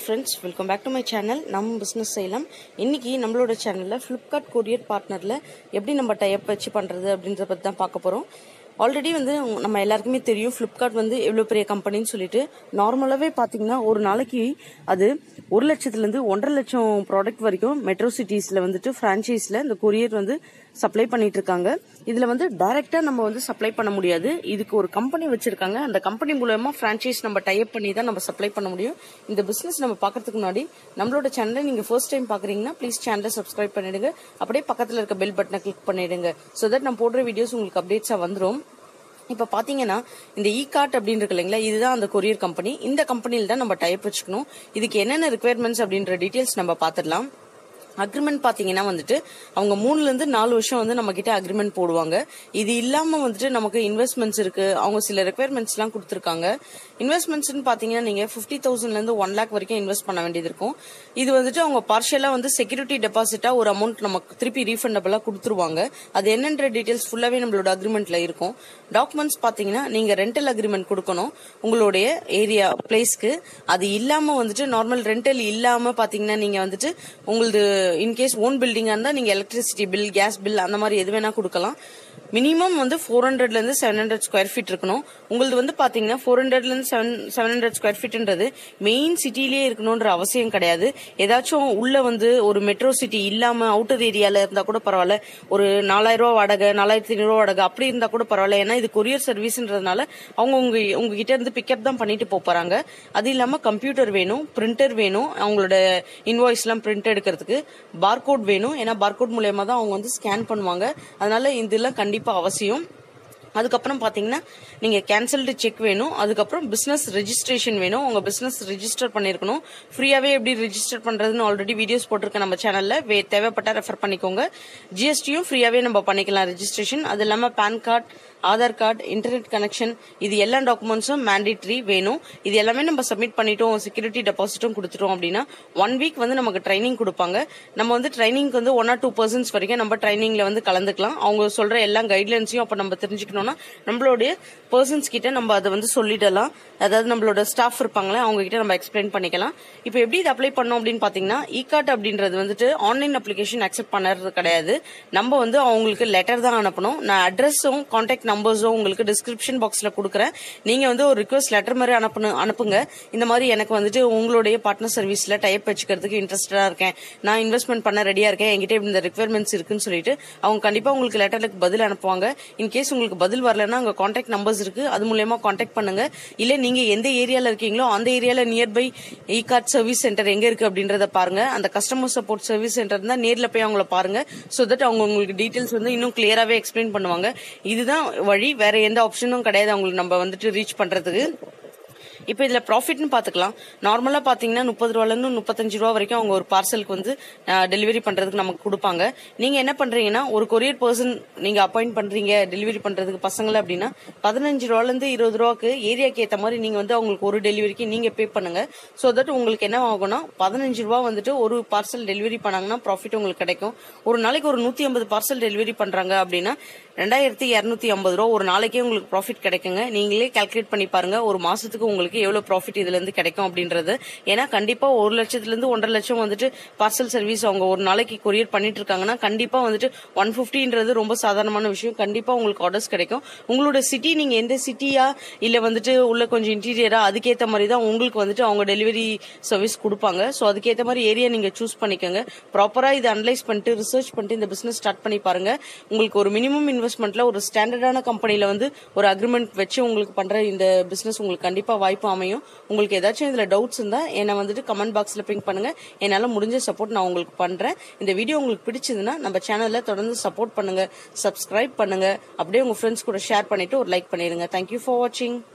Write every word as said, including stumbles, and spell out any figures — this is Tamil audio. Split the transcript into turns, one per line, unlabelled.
friends, welcome back to my channel Nam Business Seiyalaam. இன்னைக்கு நம்மளோட சேனல்ல Flipkart Courier partnerல எப்படி நம்ம tie up வச்சு பண்றது அப்படிங்கறத பத்தி தான் பார்க்க போறோம். ஆல்ரெடி வந்து நம்ம எல்லாருக்குமே தெரியும் Flipkart வந்து எவ்வளவு பெரிய கம்பெனின்னு சொல்லிட்டு. நார்மலாவே பாத்தீங்கன்னா ஒரு நாளைக்கு அது ஒரு லட்சத்துல இருந்து ஒன்றரை லட்சம் ப்ராடக்ட் வரைக்கும் மெட்ரோ சிட்டிஸ்ல வந்துட்டு பிரான்ச்சைஸ்ல இந்த கொரியர் வந்து சப்ளை பண்ணிட்டு இருக்காங்க. இதுல வந்து டைரக்டா நம்ம வந்து சப்ளை பண்ண முடியாது. இதுக்கு ஒரு கம்பெனி வச்சிருக்காங்க. அந்த கம்பெனி மூலமா பிரான்ச்சைஸ் நம்ம டை அப் பண்ணி தான் நம்ம சப்ளை பண்ண முடியும். இந்த பிசினஸ் நம்ம பாக்கிறதுக்கு முன்னாடி நம்மளோட சேனலை நீங்க ஃபர்ஸ்ட் டைம் பாக்குறீங்கன்னா ப்ளீஸ் சேனலை சப்ஸ்கிரைப் பண்ணிடுங்க. அப்படியே பக்கத்துல இருக்க பெல் பட்டனை கிளிக் பண்ணிடுங்க. சோ தட் நான் போடுற வீடியோஸ் உங்களுக்கு அப்டேட்ஸா வந்துரும். இப்ப பாத்தீங்கன்னா இந்த Ekart அப்படின்னு இருக்கு இல்லைங்களா, இதுதான் அந்த கொரியர் கம்பெனி. இந்த கம்பெனில தான் நம்ம டைப் வச்சுக்கணும். இதுக்கு என்னென்ன ரிக்வயர்மெண்ட்ஸ் அப்படின்ற டீடைல்ஸ் நம்ம பாத்துடலாம். அக்ரிமெண்ட் பாத்தீங்கன்னா வந்துட்டு அவங்க மூணுல இருந்து நாலு வருஷம் வந்து நம்ம கிட்ட அக்ரிமெண்ட் போடுவாங்க. இது இல்லாம வந்துட்டு நமக்கு இன்வெஸ்ட்மெண்ட்ஸ் இருக்கு. அவங்க சில ரெக்வயர்மெண்ட்ஸ் எல்லாம் கொடுத்திருக்காங்க. இன்வெஸ்ட்மெண்ட்ஸ் பாத்தீங்கன்னா நீங்க பிப்டி தௌசண்ட்ல இருந்து ஒன் லேக் வரைக்கும் இன்வெஸ்ட் பண்ண வேண்டியது இருக்கும். இது வந்துட்டு அவங்க பார்ஷியலா வந்து செக்யூரிட்டி டெபாசிட்டா ஒரு அமௌண்ட் நமக்கு திருப்பி ரீஃபண்டபிளா கொடுத்துருவாங்க. அது என்னன்ற டீடைல்ஸ் ஃபுல்லாவே நம்மளோட அக்ரிமெண்ட்ல இருக்கும். டாக்குமெண்ட்ஸ் பாத்தீங்கன்னா நீங்க ரெண்டல் அக்ரிமெண்ட் கொடுக்கணும் உங்களுடைய ஏரியா பிளேஸ்க்கு. அது இல்லாம வந்துட்டு நார்மல் ரெண்டல் இல்லாம பாத்தீங்கன்னா நீங்க வந்துட்டு உங்களது இன்கேஸ் ஓன் பில்டிங்கா இருந்தா நீங்க எலக்ட்ரிசிட்டி பில், கேஸ் பில் அந்த மாதிரி எது வேணா கொடுக்கலாம். மினிமம் வந்து ஃபோர் ஹண்ட்ரட்ல இருந்து செவன் ஹண்ட்ரட் ஸ்கொயர் ஃபீட் இருக்கணும். உங்களுக்கு வந்து பாத்தீங்கன்னா ஃபோர் ஹண்ட்ரட்ல இருந்து செவன் செவன் ஹண்ட்ரட் ஸ்கொயர் ஃபீட்ன்றது மெயின் சிட்டிலேயே இருக்கணும்ன்ற அவசியம் கிடையாது. ஏதாச்சும் உள்ள வந்து ஒரு மெட்ரோ சிட்டி இல்லாம அவுட்டர் ஏரியால இருந்தா கூட பரவாயில்ல. ஒரு நாலாயிரம் ரூபாய் வாடகை, நாலாயிரத்தி ஐநூறு ரூபாய் வாடகை அப்படி இருந்தா கூட பரவாயில்ல. ஏன்னா இது கொரியர் சர்வீஸ்ன்றதுனால அவங்க உங்க உங்ககிட்ட இருந்து பிக்கப் தான் பண்ணிட்டு போறாங்க. அது இல்லாம கம்ப்யூட்டர் வேணும், பிரிண்டர் வேணும், அவங்களோட இன்வாய்ஸ் எல்லாம் பிரிண்ட் எடுக்கிறதுக்கு பார்கோட் வேணும். ஏன்னா பார்கோட் மூலமா தான் அவங்க வந்து ஸ்கேன் பண்ணுவாங்க. அதனால இதெல்லாம் கண்டிப்பா அவசியம். அதுக்கப்புறம் பாத்தீங்கன்னா நீங்க கேன்சல்டு செக் வேணும். அதுக்கப்புறம் பிசினஸ் ரெஜிஸ்ட்ரேஷன் வேணும். உங்க பிசினஸ் ரெஜிஸ்டர் பண்ணிருக்கணும். ஃப்ரீயாவே எப்படி ரெஜிஸ்டர் பண்றதுன்னு ஆல்ரெடி வீடியோஸ் போட்டிருக்கேன் நம்ம சேனல்ல. தேவைப்பட்டா ரெஃபர் பண்ணிக்கோங்க. ஜிஎஸ்டியும் ஃப்ரீயாவே நம்ம பண்ணிக்கலாம் ரெஜிஸ்ட்ரேஷன். அது இல்லாம PAN card, Aadhaar card, internet connection, இது எல்லா டாக்குமெண்ட்ஸும் மேண்டேட்டரி வேணும். இது எல்லாமே நம்ம சப்மிட் பண்ணிட்டோம், செக்யூரிட்டி டெபாசிட்டும் கொடுத்துட்டோம் அப்படின்னா ஒன் வீக் வந்து நமக்கு ட்ரைனிங் கொடுப்பாங்க. நம்ம வந்து ட்ரைனிங்க்கு வந்து ஒன் ஆர் டூ பர்சன்ஸ் வரைக்கும் நம்ம ட்ரைனிங்ல வந்து கலந்துக்கலாம். அவங்க சொல்ற எல்லா கைட்லைன்ஸையும் அப்ப நம்ம தெரிஞ்சுக்கணும்னா நம்மளுடைய பர்சன்ஸ் கிட்ட நம்ம அதை வந்து சொல்லிடலாம். அதாவது நம்மளோட ஸ்டாஃப் இருப்பாங்களே அவங்க கிட்ட நம்ம எக்ஸ்பிளைன் பண்ணிக்கலாம். இப்போ எப்படி இது அப்ளை பண்ணோம் அப்படின்னு பாத்தீங்கன்னா Ekart அப்படின்றது வந்துட்டு ஆன்லைன் அப்ளிகேஷன் அக்செப்ட் பண்றது கிடையாது. நம்ம வந்து அவங்களுக்கு லெட்டர் தான் அனுப்பணும். நான் அட்ரஸும் கான்டாக்ட் நம்பர்ஸும் உங்களுக்கு டிஸ்கிரிப்ஷன் பாக்ஸ்ல கொடுக்குறேன். நீங்க வந்து ஒரு ரிக்வெஸ்ட் லெட்டர் மாதிரி அனுப்பணும் அனுப்புங்க. இந்த மாதிரி எனக்கு வந்துட்டு உங்களுடைய பார்ட்னர் சர்வீஸ்ல டைப் வச்சுக்கிறதுக்கு இன்ட்ரெஸ்டடா இருக்கேன், நான் இன்வெஸ்ட்மெண்ட் பண்ண ரெடியா இருக்கேன், என்கிட்ட இந்த ரிக்வயர்மெண்ட்ஸ் இருக்குன்னு சொல்லிட்டு அவங்க கண்டிப்பா உங்களுக்கு லெட்டருக்கு பதில் அனுப்புவாங்க. இன்கேஸ் உங்களுக்கு பதில் வரலன்னா அங்க கான்டாக்ட் நம்பர்ஸ் இருக்கு, அது மூலமா கான்டாக்ட் பண்ணுங்க. இல்ல நீங்க எந்த ஏரியால இருக்கீங்களோ அந்த ஏரியால நியர்பை Ekart சர்வீஸ் சென்டர் எங்க இருக்கு அப்படின்றத பாருங்க. அந்த கஸ்டமர் சப்போர்ட் சர்வீஸ் சென்டர் தான் நேர்ல போய் அவங்கள பாருங்க. சோ தட் அவங்க உங்களுக்கு டீடைல்ஸ் வந்து இன்னும் கிளியராவே எக்ஸ்பிளைன் பண்ணுவாங்க. இதுதான் வழி, வேற எந்த ஆப்ஷனும் கிடையாது அவங்களுக்கு நம்ம வந்துட்டு ரீச் பண்றதுக்கு. இப்ப இதுல ப்ராஃபிட்னு பாத்துக்கலாம். நார்மலா பாத்தீங்கன்னா முப்பது ரூபாயில இருந்து முப்பத்தஞ்சு ரூபா வரைக்கும் அவங்க ஒரு பார்சலுக்கு வந்து டெலிவரி பண்றதுக்கு நமக்கு கொடுப்பாங்க. நீங்க என்ன பண்றீங்கன்னா ஒரு கொரியர் பர்சன் நீங்க அப்பாயிண்ட் பண்றீங்க டெலிவரி பண்றதுக்கு பசங்களை அப்படின்னா பதினஞ்சு ரூபாயில இருந்து இருபது ரூபாய்க்கு ஏரியாக்கு ஏத்த மாதிரி நீங்க வந்து அவங்களுக்கு ஒரு டெலிவரிக்கு நீங்க பே பண்ணுங்க. சோ தட் உங்களுக்கு என்ன ஆகும்னா பதினஞ்சு ரூபாய் வந்துட்டு ஒரு பார்சல் டெலிவரி பண்ணாங்கன்னா ப்ராஃபிட் உங்களுக்கு கிடைக்கும். ஒரு நாளைக்கு ஒரு நூத்தி ஐம்பது பார்சல் டெலிவரி பண்றாங்க அப்படின்னா ரெண்டாயிரத்தி இருநூத்தி ஐம்பது ரூபா ஒரு நாளைக்கே உங்களுக்கு ப்ராஃபிட் கிடைக்குங்க. நீங்களே கால்குலேட் பண்ணி பாருங்க ஒரு மாசத்துக்கு உங்களுக்கு எவ்வளவு ப்ராஃபிட் இதுல இருந்து கிடைக்கும் அப்படின்றது. ஏன்னா கண்டிப்பா ஒரு லட்சத்துல இருந்து ஒன்றரை லட்சம் வந்துட்டு பார்சல் சர்வீஸ் அவங்க ஒரு நாளைக்கு கொரியர் பண்ணிட்டு இருக்காங்கன்னா கண்டிப்பா வந்துட்டு ஒன் பிப்டின்றது ரொம்ப சாதாரணமான விஷயம். கண்டிப்பா உங்களுக்கு ஆர்டர்ஸ் கிடைக்கும். உங்களோட சிட்டி நீங்க எந்த சிட்டியா இல்ல வந்துட்டு உள்ள கொஞ்சம் இன்டீரியரா அதுக்கேற்ற மாதிரி தான் உங்களுக்கு வந்துட்டு அவங்க டெலிவரி சர்வீஸ் கொடுப்பாங்க. சோ அதுக்கேற்ற மாதிரி ஏரியா நீங்க சூஸ் பண்ணிக்கோங்க. ப்ராப்பரா இதை அனலைஸ் பண்ணிட்டு ரிசர்ச் பண்ணிட்டு இந்த பிசினஸ் ஸ்டார்ட் பண்ணி பாருங்க. உங்களுக்கு ஒரு மினிமம் இன்வெஸ்ட்மெண்ட்ல ஒரு ஸ்டாண்டர்டான கம்பெனில வந்து ஒரு அக்ரிமெண்ட் வச்சு உங்களுக்கு பண்ற இந்த பிசினஸ் உங்களுக்கு கண்டிப்பா வாய்ப்பு அமையும். உங்களுக்கு ஏதாச்சும் இதுல டவுட்ஸ் இருந்தா என்ன வந்துட்டு கமெண்ட் பாக்ஸ்ல பிங்க் பண்ணுங்க. என்னால முடிஞ்ச சப்போர்ட் நான் உங்களுக்கு பண்றேன். இந்த வீடியோ உங்களுக்கு பிடிச்சதுன்னா நம்ம சேனல்ல தொடர்ந்து சப்போர்ட் பண்ணுங்க, சப்ஸ்கிரைப் பண்ணுங்க, அப்படியே உங்க ஃப்ரெண்ட்ஸ் கூட ஷேர் பண்ணிட்டு ஒரு லைக் பண்ணிருங்க. தேங்க்யூ ஃபார் வாட்சிங்.